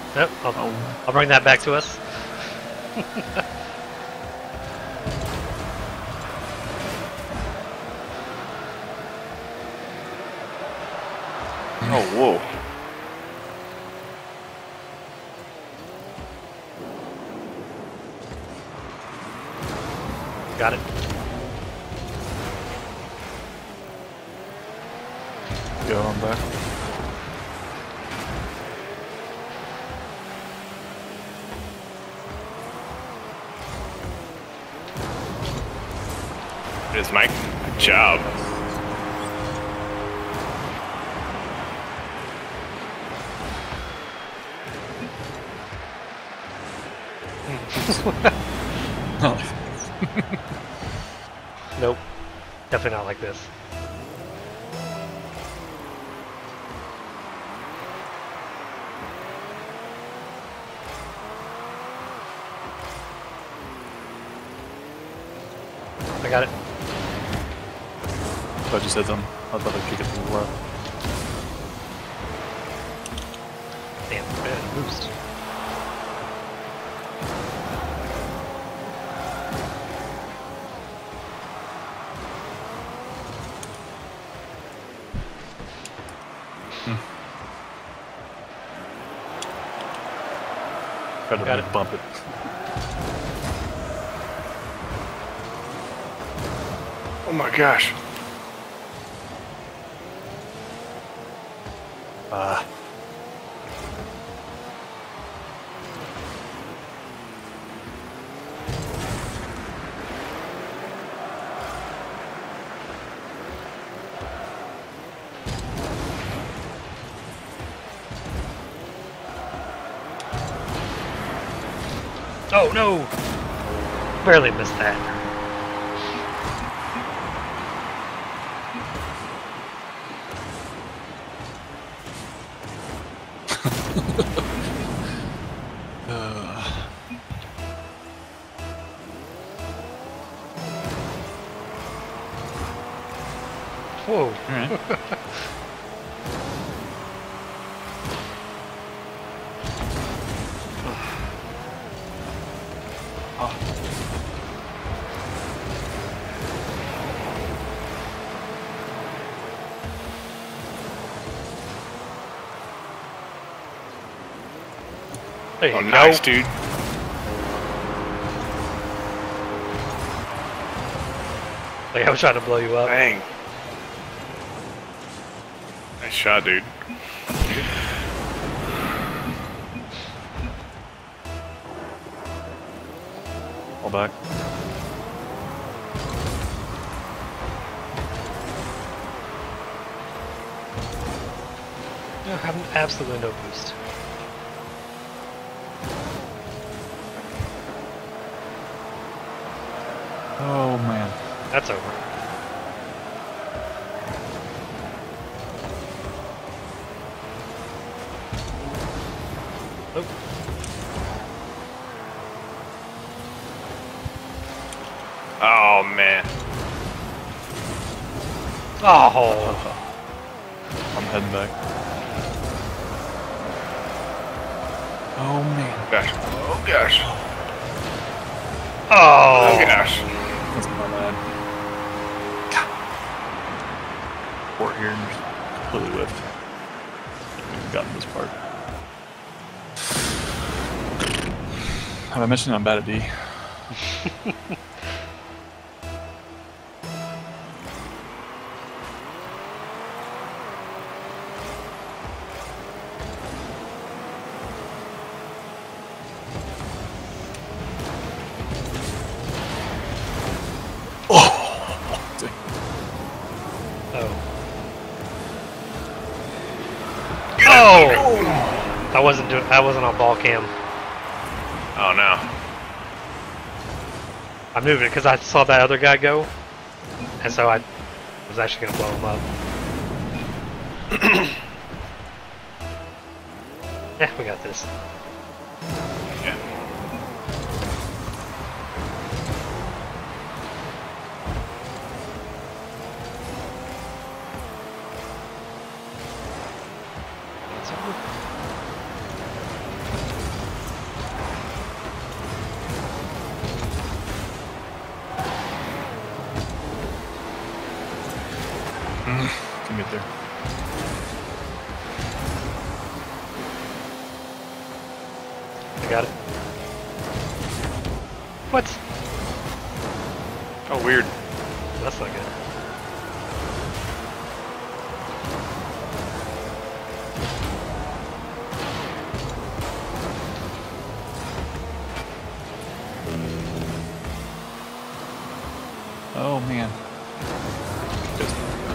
Yep, I'll bring that back to us. Oh, whoa. Got it. Go on back. It is Mike. Good job. Nope. Definitely not like this. I got it. I just hit them. I thought I'd kick it to the left. Damn, bad boost. Tried Got to it. bump it. Oh my gosh. Oh no! Barely missed that. Whoa. Alright. There you Oh, go. nice, dude. Like, I was trying to blow you up. Dang. Nice shot, dude. All back. I have absolutely no boost. Oh man. That's over. Oh. Oh, man. Oh. I'm heading back. Oh man. Gosh. Oh, gosh. Oh. Oh, gosh. That's my bad. Port here and just completely whiffed. We've gotten this part. Have I mentioned I'm bad at D? Oh! I wasn't on ball cam. Oh, no. I moved it because I saw that other guy go, and so I was actually gonna blow him up. Yeah, we got this. Yeah. It's over. get there. I got it. What? Oh, weird. That's not good. Oh man. Just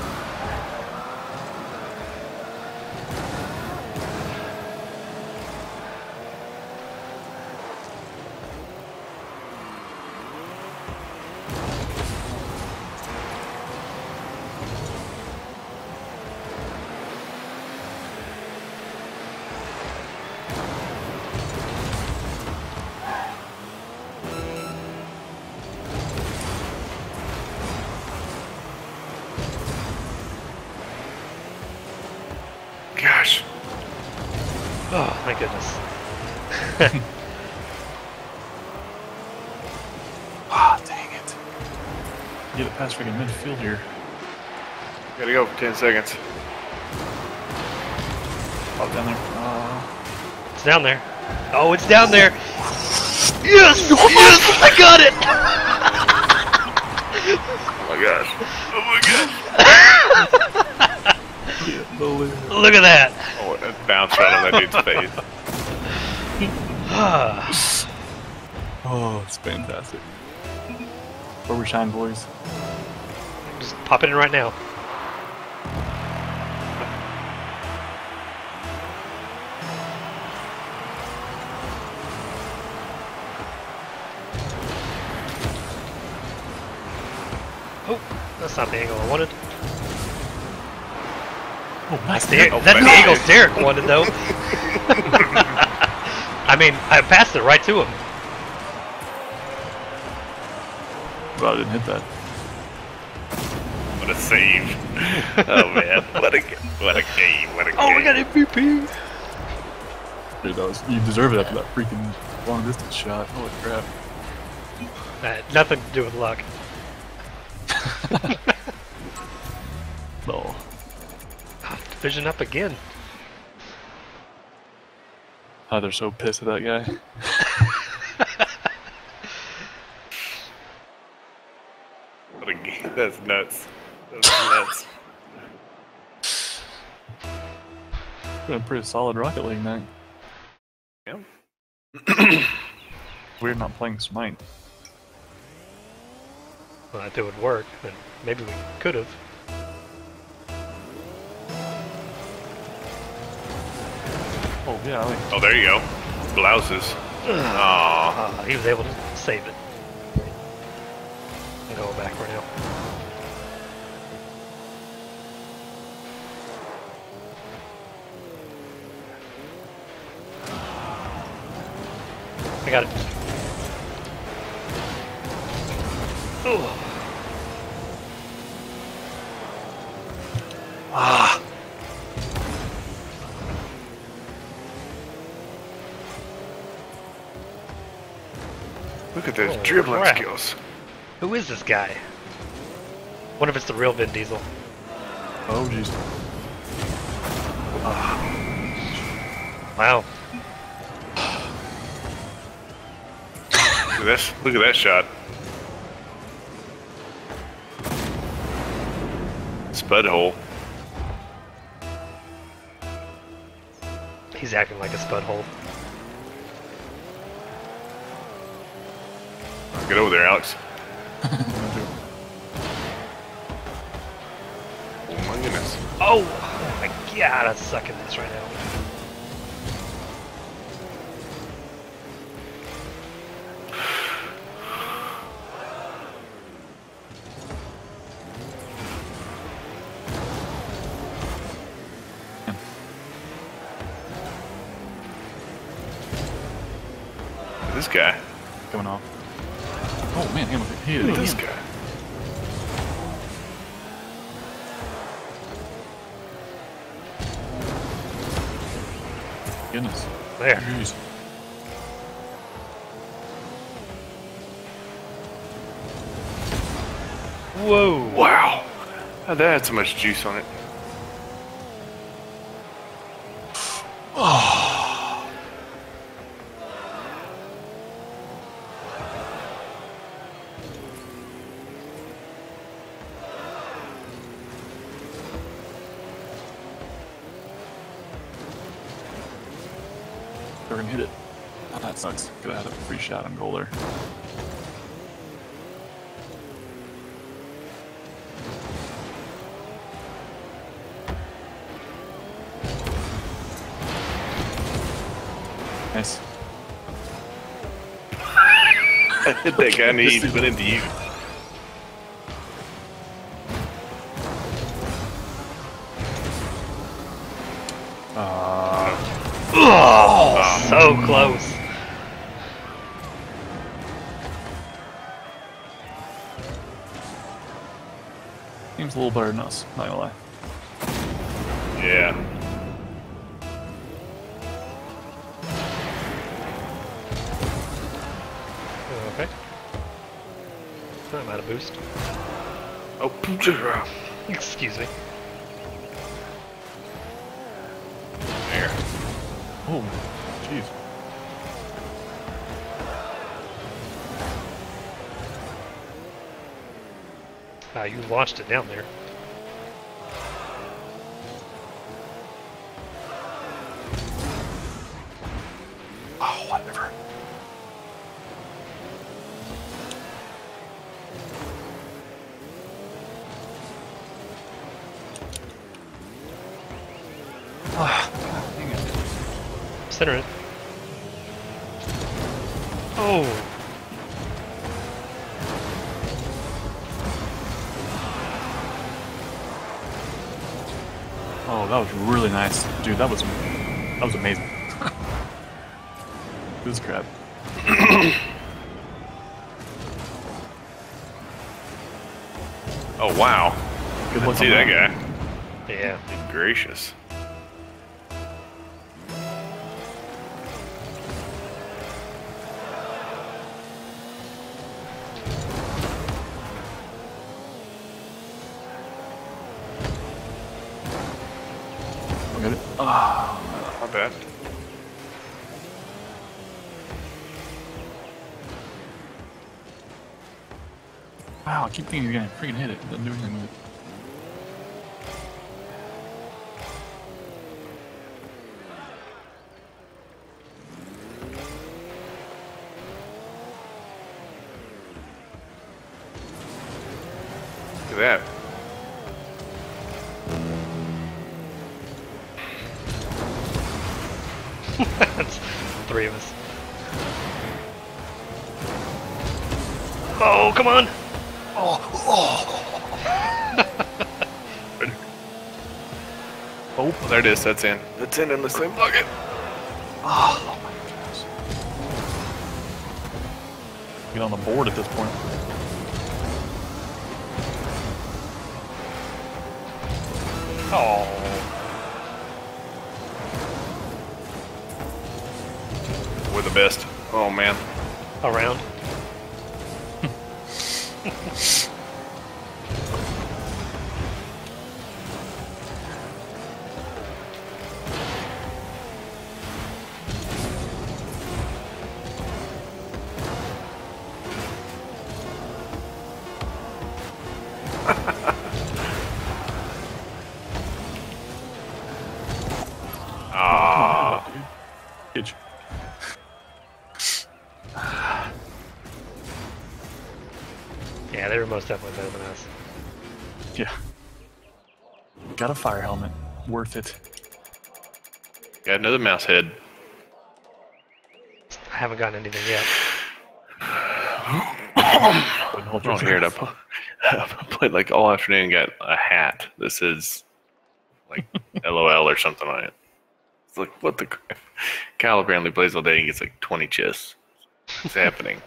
Gosh. Oh, my goodness. ah, dang it. Get it past freaking midfield here. Gotta go for 10 seconds. Pop down there. It's down there. Oh, it's down there. Yes! Yes! I got it! Oh my gosh. Oh my gosh. Look at that. Oh, that bounced right on that dude's face. Oh, it's fantastic. Where we shine, boys. Just pop it in right now. Oh, that's not the angle I wanted. Oh, nice. That's the angle Derek wanted, though. I mean, I passed it right to him. Well, I didn't hit that. What a save. Oh man. What a game. What a game. Oh, we got MVP. Dude, that was, you deserve it after that freaking long distance shot. Holy crap. Nothing to do with luck. No. Division up again. Oh, they're so pissed at that guy. What a game. That's nuts. That's nuts. Been a pretty solid Rocket League night. Yeah. We're not playing Smite. Well, if it would work, then maybe we could have. Oh, yeah, I like Oh, there you go. Blouses. Aww. He was able to save it. I'm going back right now. I got it. Oh. Ah! Look at those Oh, dribbling crap. skills. Who is this guy? Wonder if it's the real Vin Diesel. Oh, jeez. Wow. Look at this. Look at that shot. Spud hole. He's acting like a spud hole. Get over there, Alex. Oh my goodness. Oh my god, I'm sucking this right now. This guy. Coming off. Oh, man, he hit Look it at this again. guy. Goodness. There. Jeez. Whoa. Wow. How'd that have so much juice on it? They're gonna hit it. Oh, that sucks. Could have had a free shot on goal there. Nice. I hit that guy and he went into you. Oh, so close. Seems a little better than us, not gonna lie. Yeah. Okay. I'm out of boost. Oh, Excuse me. there. Oh, jeez. You launched it down there. Oh, whatever. Dang it. Center it. Oh. Oh, that was really nice. Dude, that was amazing. This crap. Oh, wow. Good Didn't luck see on that that. guy. Yeah. Good gracious. Look at it. Ah, Not bad. wow, I keep thinking he's gonna freaking hit it. Doesn't do anything with it. Look at that. That's three of us. Oh, come on! Oh, there it is. That's in. That's in the same bucket. Oh my gosh. Get on the board at this point. Oh. We're the best. Oh, man. Around. Ah. Dude. Yeah, they were most definitely better than us. Yeah. Got a fire helmet. Worth it. Got another mouse head. I haven't gotten anything yet. Hold Oh, here, I played like all afternoon and got a hat. This is like LOL or something on it. It's like, what the crap? Kyle apparently plays all day and gets like 20 chests. What's happening?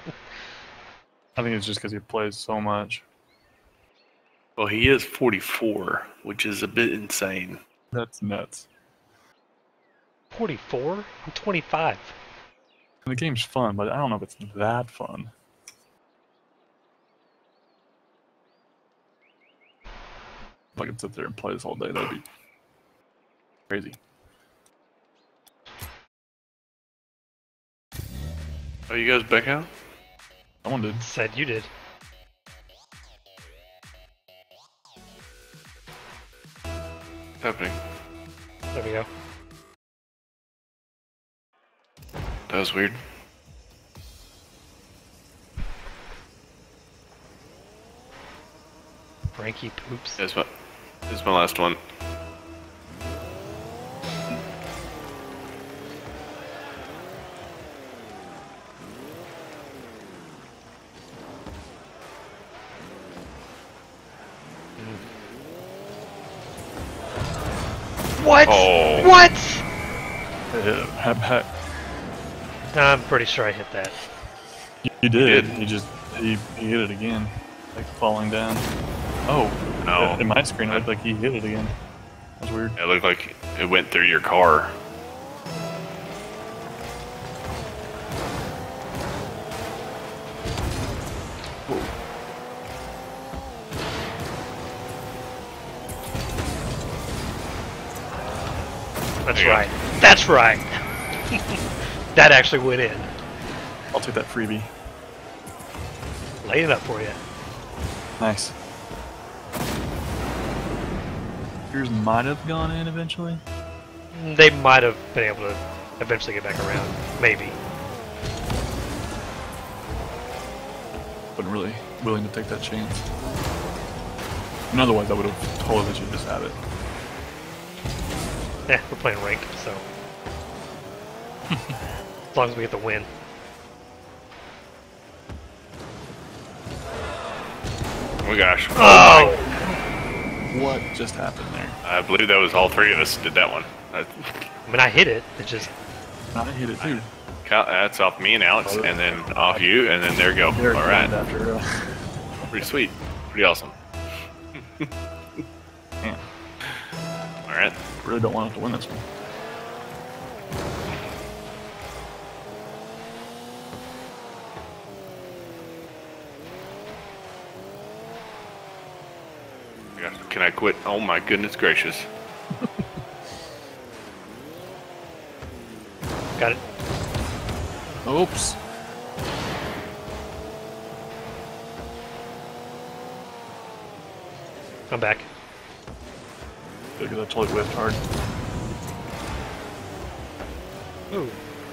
I think it's just because he plays so much. Well, he is 44, which is a bit insane. That's nuts. 44? I'm 25. And the game's fun, but I don't know if it's that fun. If I could sit there and play this all day, that'd be crazy. Oh, you guys back out? Someone did. Said you did. What's happening? There we go. That was weird. Frankie poops. This is my last one. What? Oh. What? Back. I'm pretty sure I hit that. You did. did. He hit it again, like falling down. Oh No. In my screen, it looked like he hit it again. That's weird. It looked like it went through your car. That's There you go. right. That's right. That actually went in. I'll take that freebie. Laid it up for you. Nice. Yours might have gone in eventually. They might have been able to eventually get back around. Maybe. Wasn't really willing to take that chance. And otherwise, I would have totally let you just have it. Yeah, we're playing ranked, so. As long as we get the win. Oh my gosh. Oh! What just happened there? I believe that was all three of us did that one. I mean, I hit it. It just. I hit it too. That's off me and Alex, and then off you, and then there you go. Derek All right. joined after. Pretty sweet. Pretty awesome. Man, All right. really don't want us to win this one. Can I quit? Oh my goodness gracious. Got it. Oops. I'm back. Because I totally whiffed hard. Ooh.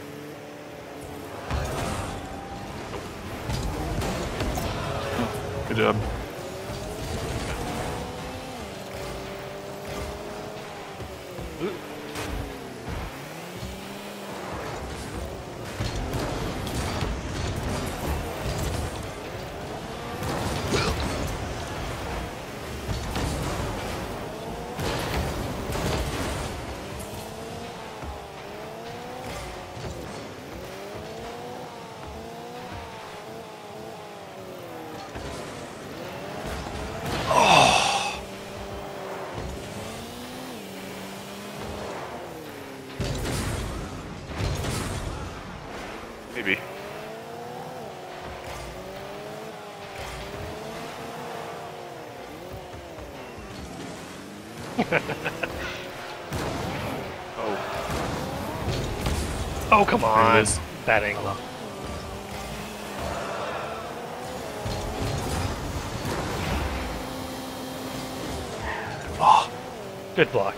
Good job. Maybe. Oh. Oh, come There on. it is. Bad angle. Oh, Good block.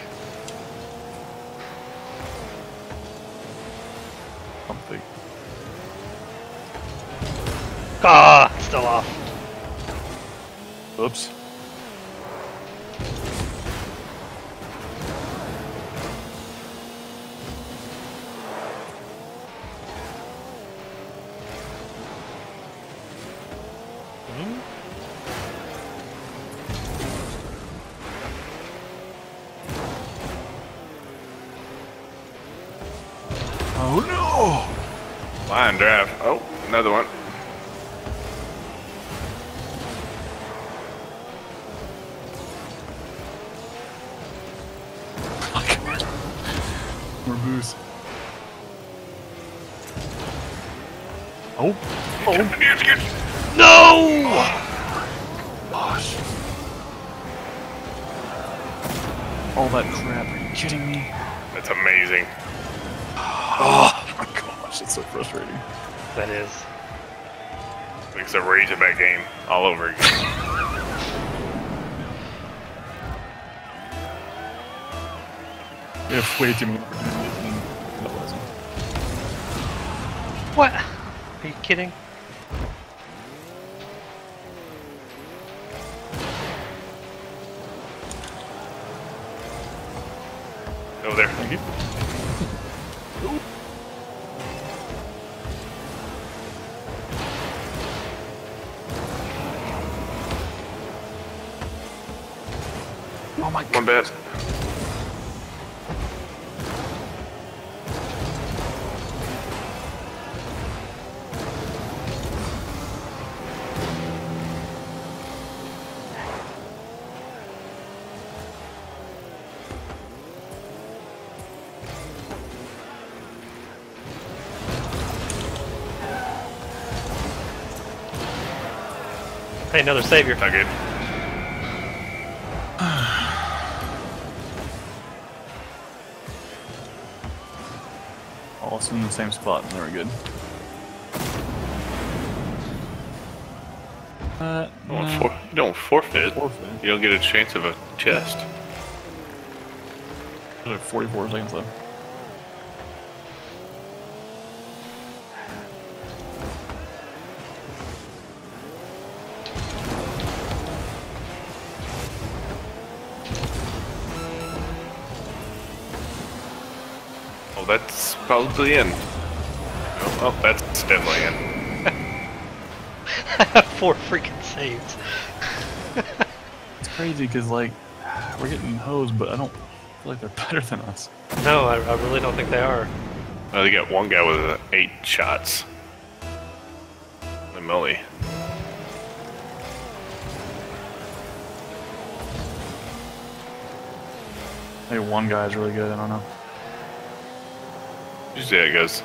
something. Ah, still off. Oops. Hmm? Oh Line drive. Oh, another one. no! More boost. Oh. No! Gosh. All that crap. Are you kidding me? That's amazing. Oh my gosh, it's so frustrating. that is. It's a Razorback game all over again. We have way too many opportunities and that wasn't. What? Are you kidding? Over there. Thank you. Oh my God. My bad. Hey, another savior. Not good. All in the same spot, and they were good. You don't forfeit. You don't get a chance of a chest. There's 44 seconds left. Oh, that's probably in. Oh, that's definitely in. I have 4 freaking saves. It's crazy because, like, we're getting hosed, but I don't feel like they're better than us. No, I really don't think they are. Oh, they got one guy with 8 shots. Holy moly. Maybe one guy's really good, I don't know. Usually it goes.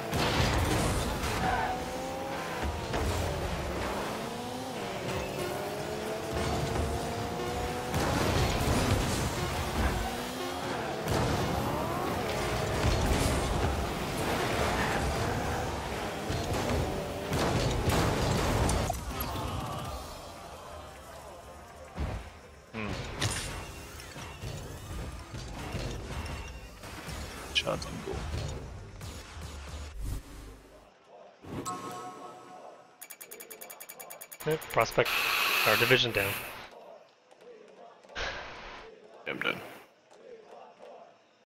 Shots on goal. Prospect, our division down.